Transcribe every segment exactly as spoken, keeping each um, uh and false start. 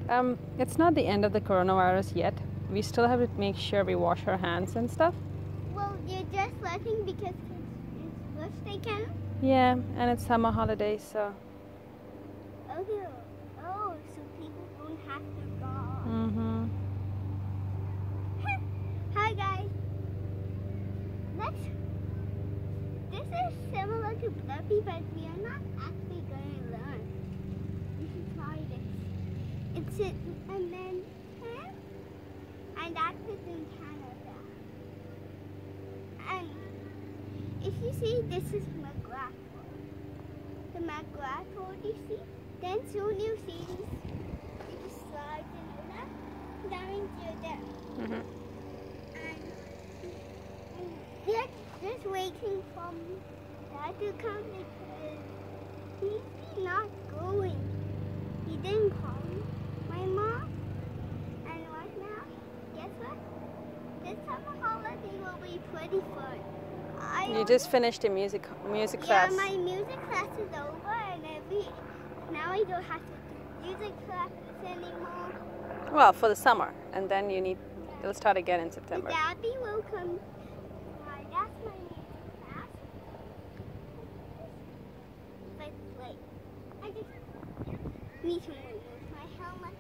Um, it's not the end of the coronavirus yet. We still have to make sure we wash our hands and stuff. Well, you're just letting because it's birthday can. Yeah, and it's summer holidays, so. Okay. Oh, so people don't have to go. Mm-hmm. Hi guys. Let's. This is similar to Blurpy, but we are not actually going to learn. We should try this. It's in America, and that is in Canada. And if you see, this is McGrath Road. The McGrath Road, you see? Then soon you see this. You just slide into that, down into there. Mm-hmm. And, and they're just waiting for Dad to come because he's not going. He didn't call my mom. And right now, guess what? This summer holiday will be pretty fun. I You just finished a music music yeah, class. my music class is over, and every now I don't have to do music classes anymore. Well, for the summer, and then you need. It'll start again in September. Daddy will come. Uh, that's my music class. But wait, I just need to remove my helmet.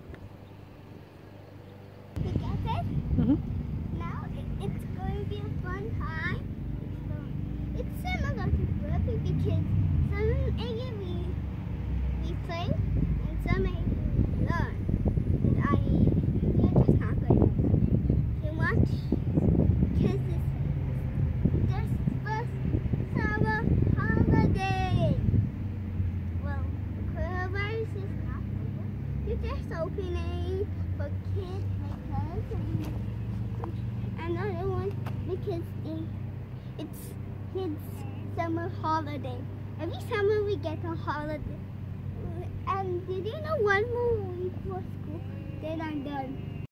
You get it? Mm-hmm. Now it, it's going to be a fun time. So it's similar to Blurpy because some area we we play and some area we learn. And I they're just not going too much because it's this first summer holiday. Well, the coronavirus is not over. You're just opening for kids like us and another one because they, it's kids' summer holiday. Every summer we get a holiday. And did you know one more week for school? Then I'm done.